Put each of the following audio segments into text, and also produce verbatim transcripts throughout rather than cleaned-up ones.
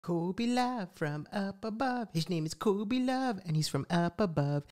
Kobe Love from up above. His name is Kobe Love, and he's from up above.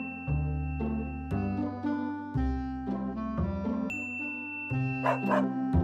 Wow.